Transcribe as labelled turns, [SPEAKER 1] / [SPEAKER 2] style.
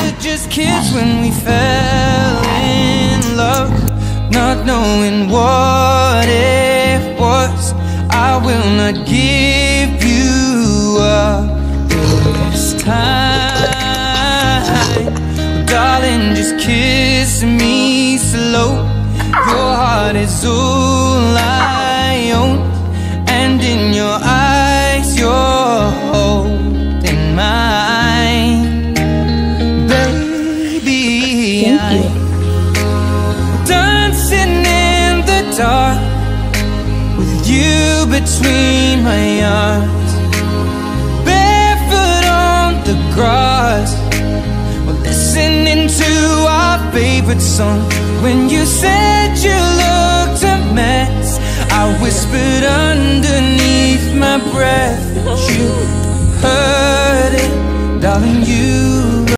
[SPEAKER 1] were just kids when we fell in love, not knowing what it was. I will not give you up this time. Darling, just kiss me slow. Your heart is all I own, and in your eyes you're holding mine. Baby, I'm dancing in the dark with you between my arms, barefoot on the grass, we're listening to our favorite song. When you said you looked a mess, I whispered underneath my breath, but you heard it, darling, you